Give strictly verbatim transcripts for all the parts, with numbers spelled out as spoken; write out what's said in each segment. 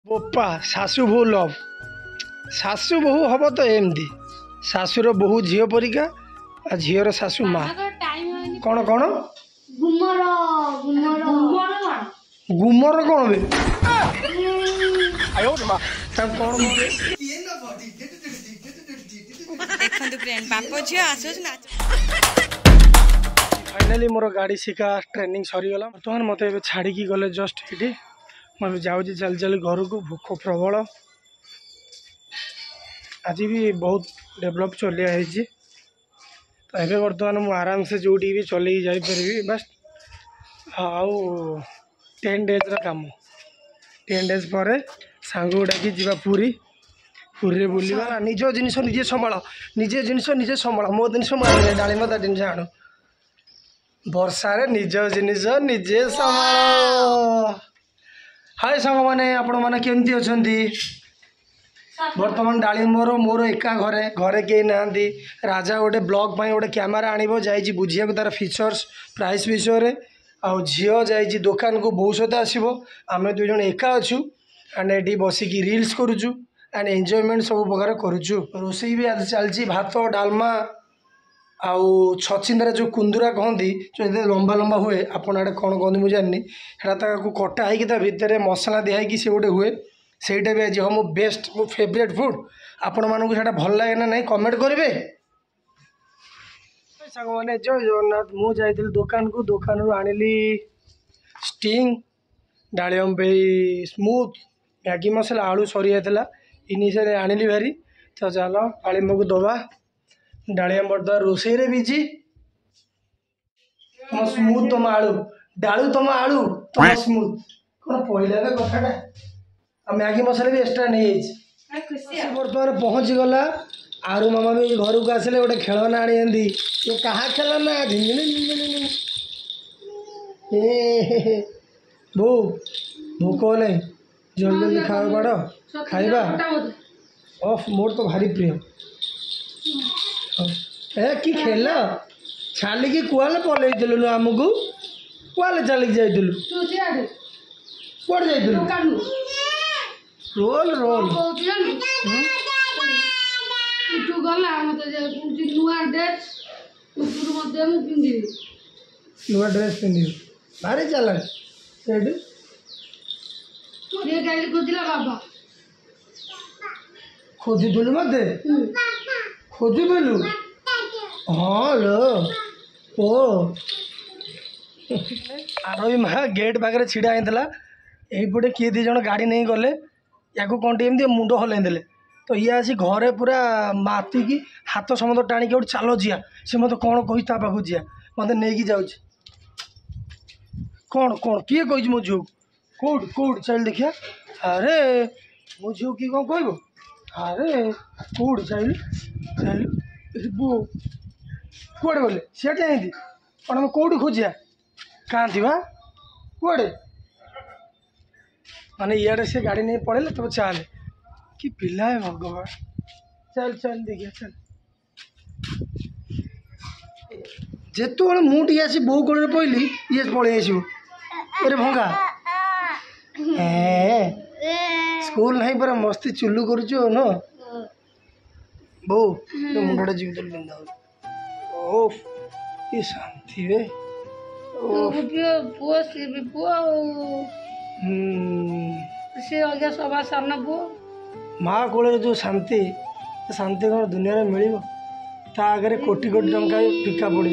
बोपा शाशु बहु लव शाशु बहु हम तो एमती शाशुर बहु झील परिका आ झीर शाशु माँ कौन कौन गुमर कौन बे कौन देखंतु फ्रेंड बाप झियो आसुस ना फाइनाली मोर गाड़ी शिखा ट्रेनिंग सरीगला बर्तमान मत छाड़ी गले जस्ट ये मैं जाऊँगी चल चल घर को भूख प्रबल आज भी बहुत डेभलप चलिया है तो ये बर्तमान मुझे आराम से जो भी चल जापरि बस आउ टेन डेज काम टेन डेज पर सांग डाकी जा पूरी पूरी बुलवा निज जिनस निजे संभाल निजे जिनस निजे संभाल मो जिनस मुझे डालीम ता जिन आण वर्षार निज जिनस निजे संभाल। हाय सांग मैंने आपण मैंने केमती अच्छा बर्तमान डालीमर मोर एका घरे घरे कहीं ना राजा गोटे ब्लॉग गोटे कैमेरा आणव जाइए बुझिया तार फीचर्स प्राइस विषय आउ झील जाइए दुकान को बहुत सहित आसो आम दुई जन एका अच्छु एंड ये बसिकी रील्स करुचु एंड एंजॉयमेंट सब प्रकार करुचु रोषे भी आज चलती भात डालमा आउ छचिंदार जो कुंदुरा कहती जो लंबा लंबा हुए आपड़ आड़े कौन कहते मुझे जानी है कटा हो भितर मसला दिखाई सी गोटे हुए सहीटा भी आज हाँ मो बेस्ट मो फेवरेट फुड आपण मानक से भल लगे ना नहीं कमेंट करेंगे सांग मैंने जय जगन्नाथ मुझे जाइली दुकान को दुकान रू आनिली स्टिंग डालिम पे स्मूथ मैगी मसला आलू सरी जाता इनिशियल आनिली भारी तो चल डालिम को दबा डालिम बर्तमान रोषे बिजी तुम स्मूथ तुम आलू डालू तुम आलू तुम स्मूथ कौन पहले कथाटा आ मैगी मसला भी एक्सट्रा नहीं बर्तमान पहुँची गला आरु मामा भी घर को आसिले गोटे खेलना आनी ये कहाँ खेलना बो भोक नहीं जल्दी जल्दी खाओ बड़ खाइबा ओफ मोर तो भारी प्रिय ए कि खेल छालिकी कुआले पलैलु आमको कुआले चलिक जाइलु कौन जाइलु रोल रोल नुआ ड्रेस पिंधि भारी चल खोजुलु मत खोजुलु हाँ लो ओ आरोही माँ गेट पाखे छिड़ा होता यहीपटे किए दी जन गाड़ी नहीं गले या कंटी एमती मुंड हल तो ये आसी घरे पूरा मातिकी हाथ समत टाणी गोटे चल जिया सी मत कौन कही पाक जिया मत नहीं जाऊँ कौन कौन किए कही मो झील कौट कौट चल देखिया अरे मो झील किए कौन कह अरे कौट चल चल बो कौड़े गले सीटे जाती कौन आम कौट खोजिया कहाँ थी कौड़े माने इे से गाड़ी नहीं पड़े तब चल कि पिला है भगवान चल चल देखिए चल जेत मुझे आसी बो कोड़े पहली ये पलि आसो अरे भंगा स्कूल नहीं पर मस्ती चुलू करुच न बो तो मुंडा जीवित बिंदा ओ ये शांति वे पुओ सी भी पुओ से आगे सभा सामने पुओ माँ कोल जो शांति शांति कौन दुनिया में मिल आगे कोटी कोटी टंका फिका पड़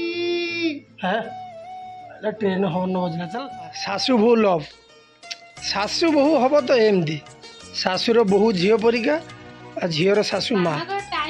है ट्रेन हॉर्न बजला चल शाशु बहु लव शाशु बहु हम तो एमती शाशुर बहु झील परिका आ झीर शाशु माँ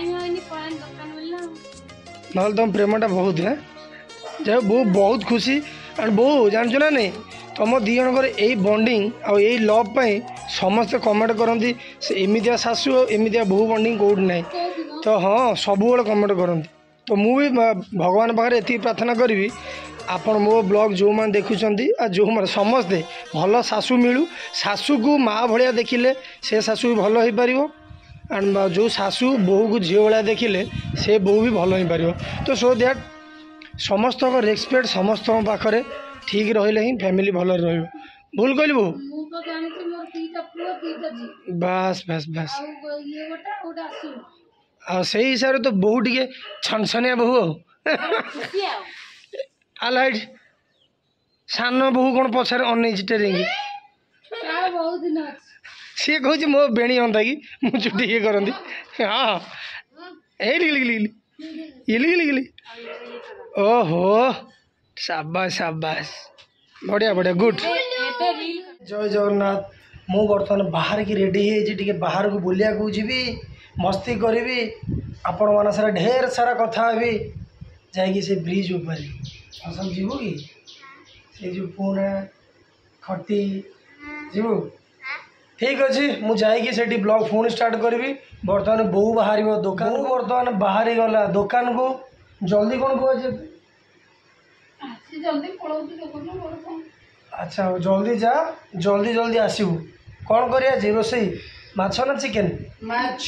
ना तुम प्रेमटा बहुत है जो बो बहुत खुशी एंड बो जानचु ना नहीं तुम दी जनकर यही बॉन्डिंग आउ यही लव पाई समस्ते कमेंट करती से एमितिया शाशु एमितिया बहु बॉन्डिंग कौट ना तो हाँ सब कमेंट करती तो मुझे भगवान पाखे ये प्रार्थना करी आपण मो ब्लॉग जो मैंने देखुं आ जो मैंने समस्ते भल शाशु मिलू शाशु को माँ भाया देखिले से शाशु भी भल हो पार एंड जो शाशु बहु को झील भाया देखिले से बहु भी भल हो पार तो सो दैट समस्त रेस्पेक्ट समस्त पाखे ठीक रही ही फैमिली भल भूल कहली बो ମୁଁ ତ ଜାଣିଛି ମୋର ଦିଟା ପୁଅ ଦିଟା ଝିଅ बस बस बस ଆଉ ଇଏ ଗୋଟେ ଆଉ ଗୋଟେ ଆସିବ ଆଉ ସେଇ ହିସାବରେ ତ ବୋହୁ ଟିକେ ଛନଛନିଆ ବୋହୁ ଆଉ ଖୁସି ଆଉ ଆଲ ହାଇଟ୍ ସାନ ବୋହୁ କ'ଣ ପଛରେ ଅନେଇଛି ଟେରିଙ୍ଗି ତାର ବହୁତ ଦିନ ଅଛି ସିଏ କହୁଛି ମୋ ବେଣୀ ହନ୍ତା କି ମୁଁ ଚୁଟି ଇଏ କରନ୍ତି ହଁ ଏଇ ଗିଲି ଗିଲି ଗିଲି ଗିଲି ଗିଲି ଗିଲି ଓହୋ ସାବାସ ସାବାସ ବଢ଼ିଆ ବଢ଼ିଆ ଗୁଡ୍ ଜୟ ଜଗନ୍ନାଥ ମୁଁ ବର୍ତ୍ତମାନ ବାହାରିକି ରେଡ଼ି ହେଇଯାଇଛି ଟିକେ ବାହାରକୁ ବୁଲିବାକୁ ଯିବି ମସ୍ତି କରିବି ଆପଣମାନଙ୍କ ସାରା ଢେର ସାରା କଥା ହେବି ଯାଇକି ସେ ବ୍ରିଜ୍ ଉପରେ ଅସଲ ଯିବୁ କି ସେ ଯେଉଁ ପୁଣା ଖଟି ଯିବୁ ଠିକ୍ ଅଛି ମୁଁ ଯାଇକି ସେଠି ବ୍ଲଗ୍ ପୁଣି ଷ୍ଟାର୍ଟ କରିବି ବର୍ତ୍ତମାନ ବୋଉ ବାହାରିବ ଦୋକାନ ବର୍ତ୍ତମାନ ବାହାରି ଗଲା ଦୋକାନକୁ ଜଲ୍ଦି କ'ଣ କୁହାଯାଏ ସେ ଜଲ୍ଦି ପଳଉଛି ଦୋକାନ ମୋର କ'ଣ ଆଚ୍ଛା ହଉ ଜଲ୍ଦି ଯା ଜଲ୍ଦି ଜଲ୍ଦି ଆସିବୁ କ'ଣ କରିବା ଆଜି ରୋଷେଇ ମାଛ ନା ଚିକେନ୍ ମାଛ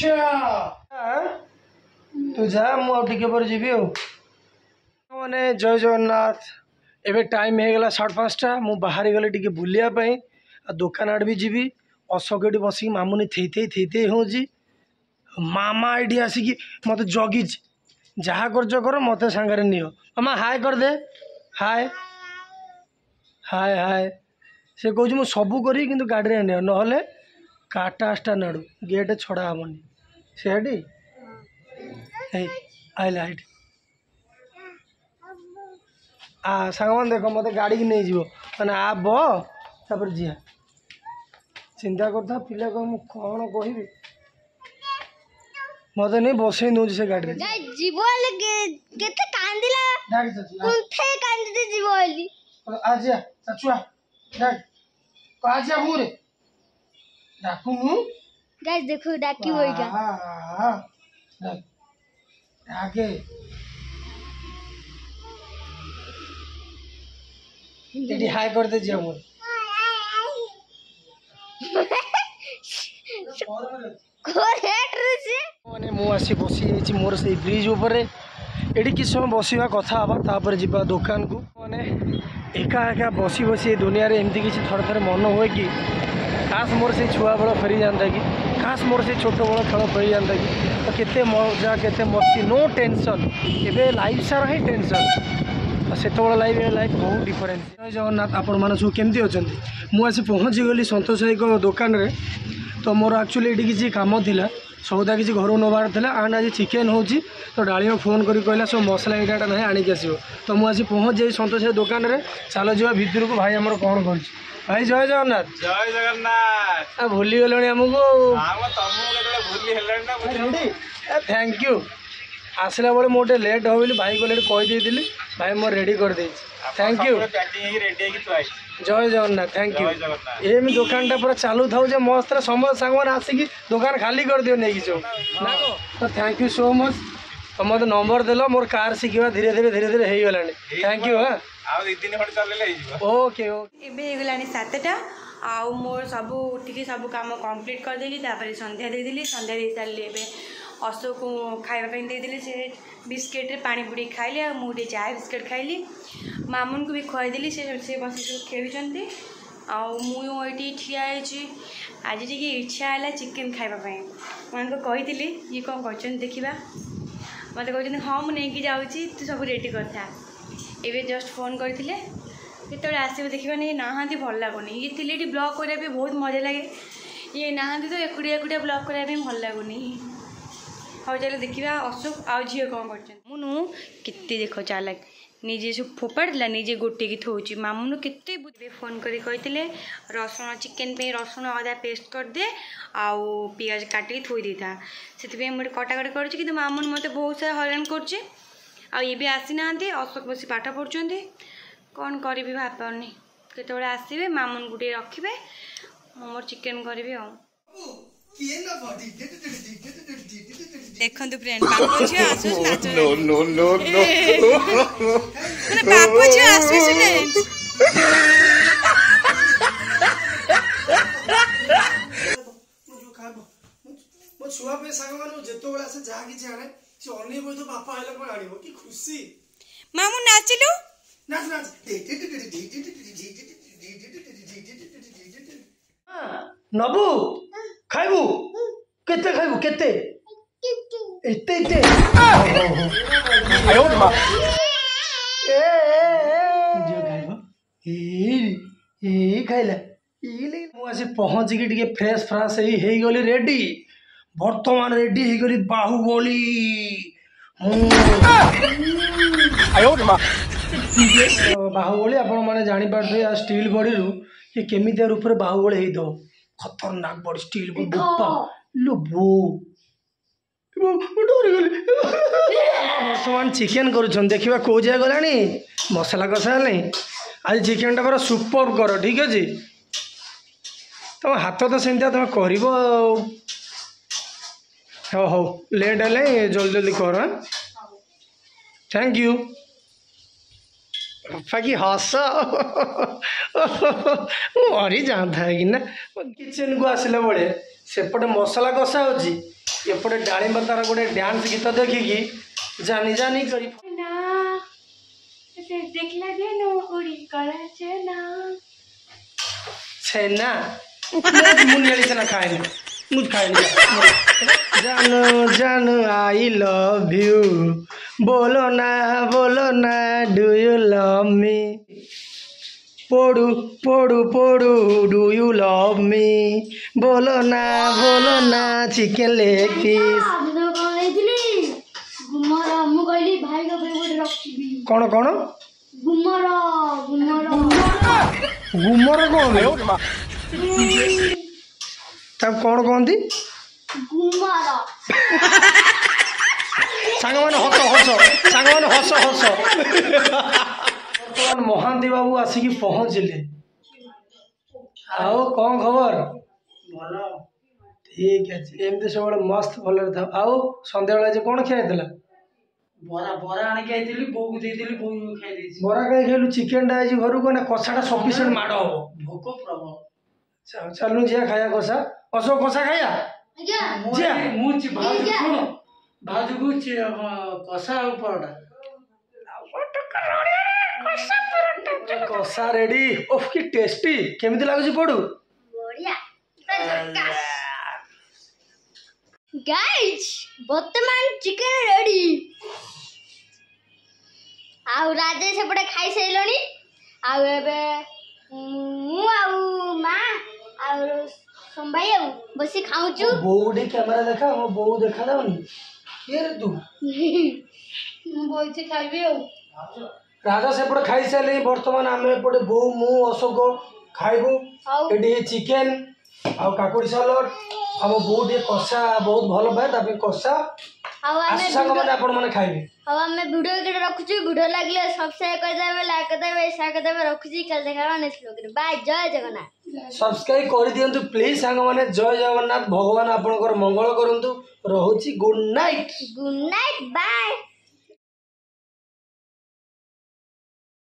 ତୁ ଯା ମୁଁ ଆଉ ଟିକେ ପରେ ଯିବି ଆଉ ମାନେ ଜୟ ଜଗନ୍ନାଥ ଏବେ ଟାଇମ୍ ହେଇଗଲା ସାଢ଼େ ପାଞ୍ଚଟା ମୁଁ ବାହାରି ଗଲି ଟିକେ ବୁଲିବା ପାଇଁ ଆଉ ଦୋକାନ ଆଡ଼େ ବି ଯିବି ଅଶୋକ ଏଠି ବସିକି ମାମୁନି ଥେଇ ଥେଇ ଥେଇ ଥେଇ ହେଉଛି ମାମା ଏଇଠି ଆସିକି ମୋତେ ଜଗିଛି ଯାହା କରୁଛ କର ମୋତେ ସାଙ୍ଗରେ ନିଅ ମାମା ହାଏ କରିଦେ ହାଏ ହାଏ ହାଏ ସେ କହୁଛି ମୁଁ ସବୁ କରିବି କିନ୍ତୁ ଗାଡ଼ିରେ ନିଅ ନହେଲେ କାଟା ଆସ୍ଟା ନାଡ଼ୁ ଗେଟ୍ ଛଡ଼ା ହେବନି ସେଠି ହେଇ ଆଇଲା ଏଇଠି ଆ ସାଙ୍ଗମାନେ ଦେଖ ମୋତେ ଗାଡ଼ିକି ନେଇଯିବ ମାନେ ଆ ବ ତାପରେ ଯିଆ ଚିନ୍ତା କରୁଥା ପିଲା କହ ମୁଁ କ'ଣ କହିବି ମୋତେ ନେଇ ବସେଇ ନେଉଛି ସେ ଗାଡ଼ିରେ ଯିବ ହେଲେ କେତେ କାନ୍ଦିଲା କୁନ୍ଥେ କାନ୍ଦିତେ ଯିବ ହେଲି ଆଜିଆ ଛୁଆ ଡାକ ଆଜିଆ ମୁରେ ଡାକୁନୁ ଗାଇସ୍ ଦେଖୁ ଡାକିବ ଏଇଟା ଡାକେ ଏଠି ହାଇ କରିଦେ ଝିଅ ମୋର ମାନେ ମୁଁ ଆସି ବସି ଯାଇଛି ମୋର ସେଇ ବ୍ରିଜ୍ ଉପରେ ଏଠି କିଛି ସମୟ ବସିବା କଥା ହେବା ତାପରେ ଯିବା ଦୋକାନକୁ ମାନେ ଏକା ଏକା ବସି ବସି ଏ ଦୁନିଆରେ ଏମିତି କିଛି ଥରେ ଥରେ ମନ ହୁଏ କି ଖାସ୍ ମୋର ସେଇ ଛୁଆବେଳ ଫେରିଯାଆନ୍ତା କି ଖାସ୍ ମୋର ସେଇ ଛୋଟବେଳ ଖେଳ ଫେରିଯାଆନ୍ତା କି ତ କେତେ ମଜା କେତେ ମସ୍ତି ନୋ ଟେନସନ୍ ଏବେ ଲାଇଫ୍ ସାରା ହିଁ ଟେନସନ୍ ସେତେବେଳେ ଲାଇଫ୍ ଏ ଲାଇଫ୍ ବହୁତ ଡିଫରେନ୍ସ ଜୟ ଜଗନ୍ନାଥ ଆପଣମାନେ ସବୁ କେମିତି ଅଛନ୍ତି ମୁଁ ଆସି ପହଞ୍ଚିଗଲି ସନ୍ତୋଷ ଭାଇଙ୍କ ଦୋକାନରେ ତ ମୋର ଆକ୍ଚୁଆଲି ଏଠି କିଛି କାମ ଥିଲା ସଉଦା କିଛି ଘରକୁ ନେବାର ଥିଲା ଆଣ୍ଡ ଆଜି ଚିକେନ୍ ହେଉଛି ତ ଡାଳିମ ଫୋନ୍ କରି କହିଲା ସବୁ ମସଲା ଏଇଟା ଏଇଟା ନାହିଁ ଆଣିକି ଆସିବ ତ ମୁଁ ଆସି ପହଞ୍ଚି ଯାଇ ସନ୍ତୋଷ ଭାଇ ଦୋକାନରେ ଚାଲ ଯିବା ଭିତରକୁ ଭାଇ ଆମର କ'ଣ କରୁଛି ଭାଇ ଜୟ ଜଗନ୍ନାଥ ଜୟ ଜଗନ୍ନାଥ ଭୁଲିଗଲଣି ଆମକୁ ଭୁଲି ଥ୍ୟାଙ୍କ ୟୁ ଆସିଲା ବେଳେ ମୁଁ ଟିକେ ଲେଟ୍ ହେବ ବୋଲି ଭାଇ କହିଲେ କହିଦେଇଥିଲି ଭାଇ ମୁଁ ରେଡ଼ି କରିଦେଇଛି ଥ୍ୟାଙ୍କ ୟୁ ଜୟ ଜଗନ୍ନାଥ ଥ୍ୟାଙ୍କ ୟୁ ଏମିତି ଦୋକାନଟା ପୁରା ଚାଲୁଥାଉ ଯେ ମସ୍ତରେ ସମସ୍ତ ସାଙ୍ଗମାନେ ଆସିକି ଦୋକାନ ଖାଲି କରିଦିଅ ନେଇକି ସବୁ ନା ତ ଥ୍ୟାଙ୍କ ୟୁ ସୋ ମଚ୍ ତ ମୋତେ ନମ୍ବର ଦେଲ ମୋର କାର୍ ଶିଖିବା ଧୀରେ ଧୀରେ ଧୀରେ ଧୀରେ ହେଇଗଲାଣି ଥ୍ୟାଙ୍କ ୟୁ ହଁ ଓକେ ଓକେ ଏବେ ହେଇଗଲାଣି ସାତଟା ଆଉ ମୋର ସବୁ ଉଠିକି ସବୁ କାମ କମ୍ପ୍ଲିଟ୍ କରିଦେଲି ତାପରେ ସନ୍ଧ୍ୟା ଦେଇଦେଲି ସନ୍ଧ୍ୟା ଦେଇ ସାରିଲି ଏବେ ଅଶୋକକୁ ଖାଇବା ପାଇଁ ଦେଇଦେଲି ସେ ବିସ୍କେଟ୍ରେ ପାଣି ବୁଡ଼େଇକି ଖାଇଲି ଆଉ ମୁଁ ଟିକେ ଚାହା ବିସ୍କେଟ୍ ଖାଇଲି ମାମୁନକୁ ବି ଖୁଆଇଦେଲି ସେ ସେ ବସି ସବୁ ଖେଳୁଛନ୍ତି ଆଉ ମୁଁ ଏଇଠି ଠିଆ ହେଇଛି ଆଜି ଟିକେ ଇଚ୍ଛା ହେଲା ଚିକେନ୍ ଖାଇବା ପାଇଁ ମୁଁ କହିଥିଲି ଇଏ କ'ଣ କରୁଛନ୍ତି ଦେଖିବା ମୋତେ କହୁଛନ୍ତି ହଁ ମୁଁ ନେଇକି ଯାଉଛି ତୁ ସବୁ ରେଡ଼ି କରିଥା ଏବେ ଜଷ୍ଟ ଫୋନ୍ କରିଥିଲେ କେତେବେଳେ ଆସିବ ଦେଖିବାନି ଇଏ ନାହାନ୍ତି ଭଲ ଲାଗୁନି ଇଏ ଥିଲେ ଏଠି ବ୍ଲଗ୍ କରିବା ପାଇଁ ବହୁତ ମଜା ଲାଗେ ଇଏ ନାହାନ୍ତି ତ ଏକୁଟିଆ ଏକୁଟିଆ ବ୍ଲଗ୍ କରିବା ପାଇଁ ଭଲ ଲାଗୁନି ହଉ ଚାଲ ଦେଖିବା ଅଶୋକ ଆଉ ଝିଅ କ'ଣ କରୁଛନ୍ତି ମୁଁ କେତେ ଦେଖ ଚାଲାକ ନିଜେ ସବୁ ଫୋପାଡ଼ିଥିଲା ନିଜେ ଗୋଟେକି ଥଉଛି ମାମୁନୁ କେତେ ବୁଝିବେ ଫୋନ୍ କରି କହିଥିଲେ ରସୁଣ ଚିକେନ୍ ପାଇଁ ରସୁଣ ଅଦା ପେଷ୍ଟ କରିଦେ ଆଉ ପିଆଜ କାଟିକି ଥୋଇ ଦେଇଥା ସେଥିପାଇଁ ମୁଁ କଟାକଟି କରୁଛି କିନ୍ତୁ ମାମୁନୁ ମୋତେ ବହୁତ ସାରା ହଇରାଣ କରୁଛି ଆଉ ଏବେ ଆସିନାହାନ୍ତି ଅଶୋକ ବସି ପାଠ ପଢ଼ୁଛନ୍ତି କ'ଣ କରିବି ଭାବିପାରୁନି କେତେବେଳେ ଆସିବେ ମାମୁନକୁ ଟିକେ ରଖିବେ ମୁଁ ମୋର ଚିକେନ୍ କରିବି ଆଉ ଦେଖନ୍ତୁ ଫ୍ରେଣ୍ଡ ବାପ ଝିଅ ଆସୁଛି ନାଚ ମାନେ ବାପ ଝିଅ ଆସୁଛି ମୋ ଛୁଆ ପାଇଁ ସାଙ୍ଗମାନଙ୍କୁ ଯେତେବେଳେ ଆସେ ଯାହା କିଛି ଆଣେ ସେ ଅନେଇ ବହି ତ ବାପା ଆଇଲା କ'ଣ ଆଣିବ କି ଖୁସି ମାମୁନ ନାଚିଲୁ ନାଚ ନାଚ नबू खाइबू केते खाइबू केते एते एते आयो मां ए जो खाइबो ए ए खाइला ई ले मु आसी पहुंच के ଟିକେ फ्रेश फ्रेश हेई हेई गली रेडी वर्तमान रेडी हेई गली बाहुबली आयो मां बाहुबली आपण माने जानि पारथि आ स्टील बॉडी रु ये केमितिया रूप रे बाहुबली हेई दो खतरनाक बॉडी स्टील को बोपा लो बो डर गली वर्तमान चिकेन करूछन देखिबा को जाय गलानी मसाला कसा नहीं आज चिकेन टा पूरा सुपर कर ठीक अछि तुम हाथ तो सेमती तुम कर हो हो लेट है जल्दी जल्दी कर थैंक यू बाकी हस मरी जाता है कि ना किचन को आसला बेले सेपटे मसला कषा होची एपटे डालिम तार गोटे डांस गीत देखिकी जानी जानी करी छेना मुनियाली छेना खाए मुझ खाए जानो जानो आई लव यू बोलो ना बोलो ना डू यू लव मी पोड़ू पोड़ू पोड़ू डू यू लव मी बोलो ना बोलो ना चिकेन लेग पीस कौन कौन गुमर गुमर गुमर कौन तब कौन कहती गुमर सांग मैंने हस हस सांग मैंने हस हस बर्तमान महांती बाबू आसिक पहुँचले आओ कौन खबर भल ठीक है एमती सब मस्त भल आओ सन्ध्या आज कौन खिया बरा बरा आने के आइथिली बो को देइथिली बो खाइ देछि बरा कहीं खेलु चिकेन टा आज घर को कषाटा सफिशिएंट माड़ हम भोक प्रबल चलू जिया खाया कषा असो कषा खाया आज्ञा जिया मु छि भाजु सुन भाजु को छि कषा और परोटा कषा रेडी ओफ की टेस्टी केमिति लागुछि पडू बढ़िया गाइस वर्तमान चिकेन रेडी आउ राजे सेपटे खाई सैलणी आउ एबे मु आउ माँ आउ संभाई आउ बसी खाऊचु बो गोटे कैमरा देखा मो बो देखा जाउनी के रे तू ମୁଁ ବଇଛି ଖାଇବି ଆଉ राजा सेपटे खाई सारे बर्तमान आम एपटे बो मु अशोक खाइबू एटी चिकेन आउ काकुड़ी सालड आम बो टे कषा बहुत भल पाए तापे कषा आउ आमे सांग मैंने आपण मैंने खाइबे आउ आमे वीडियो के रखुछु वीडियो लागले सब्सक्राइब कर देबे लाइक कर देबे शेयर कर देबे रखुछि कल देखाबा नेक्स्ट व्लॉग रे बाय जय जगन्नाथ सब्सक्राइब कर दियंतु प्लीज सांग मैंने जय जगन्नाथ भगवान आपनकर मंगल करंतु रहुछि good night good night bye.